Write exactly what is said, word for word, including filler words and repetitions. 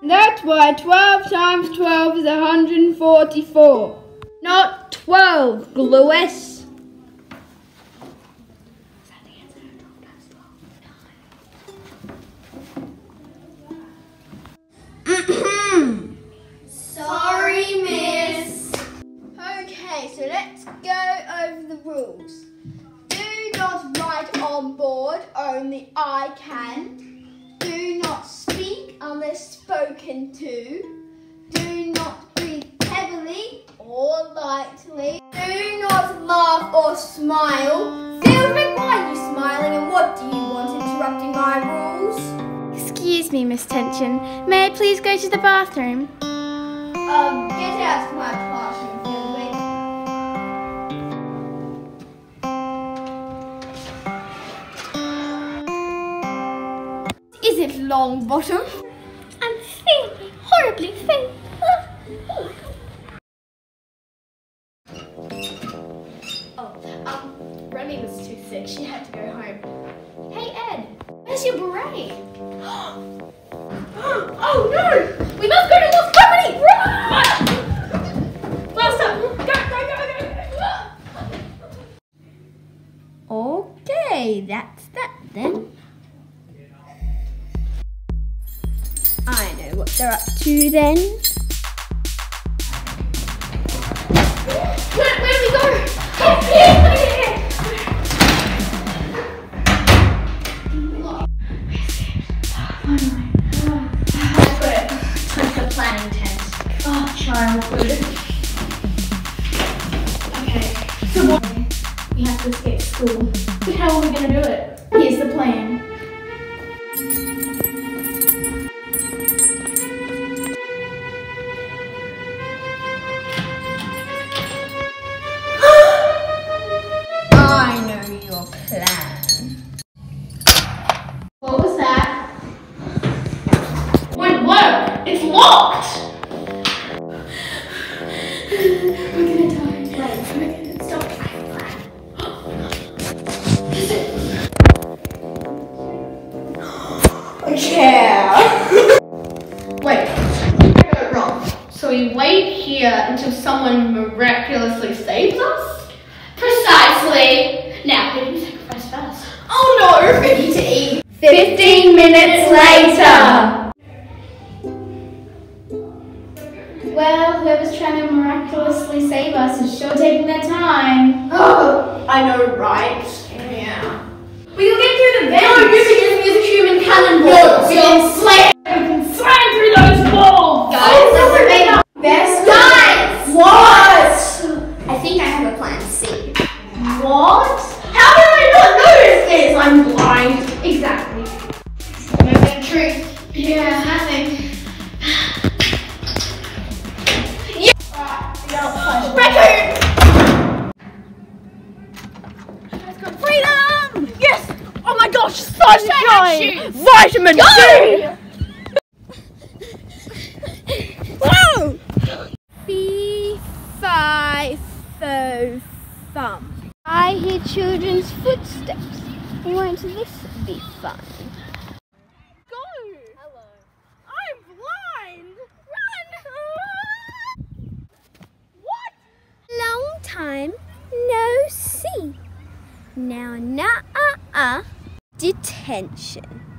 That's why twelve times twelve is one hundred forty-four. Not twelve, Lewis. Sorry, miss. Okay, so let's go over the rules. Do not write on board, only I can. Do not speak unless spoken to. Do not breathe heavily or lightly. Do not laugh or smile. Silver, why are you smiling and what do you want interrupting my rules? Excuse me, Miss Tension. May I please go to the bathroom? Um, get out of my classroom, Philby. Is it long bottom? I'm feeling horribly faint. Oh, um, Remy was too sick. She had to go home. Hey, Ed, where's your beret? Oh no! We must go to Lost Property! Run! Faster! Go, go, go, go! Okay, that's that then. I know what they're up to then. Where, where do we go? Here, here, here! Planning tent. Oh, childhood. Okay, so what? We have to escape school. But how are we going to do it? Here's the plan. I know your plan. What was that? Wait, what? It's locked! We're gonna die. Wait, we're gonna stop. I have a plan. Is it? Yeah. Wait, I got it wrong. So we wait here until someone miraculously saves us? Precisely. Now, who do we sacrifice first? Oh no, we need to eat. Fifteen minutes later. Well, whoever's trying to miraculously save us is sure taking their time. Oh, I know, right? Yeah. We can get through the vents. No, you can use a human cannonball. We can slam. We can slam through those walls. Guys, Oh, we're made up. best guys. What? I think I have a plan C. What? How did I not notice this? I'm blind. Exactly. Maybe the truth. Yeah, nothing. Record! Freedom! Yes! Oh my gosh, sunshine! shoes. Vitamin C! Whoa! Fee, fi, fo, fum. I hear children's footsteps. Won't this be fun? Go! Hello. I'm blind! Run! What? Long time no see. Now, nah-uh-uh, detention.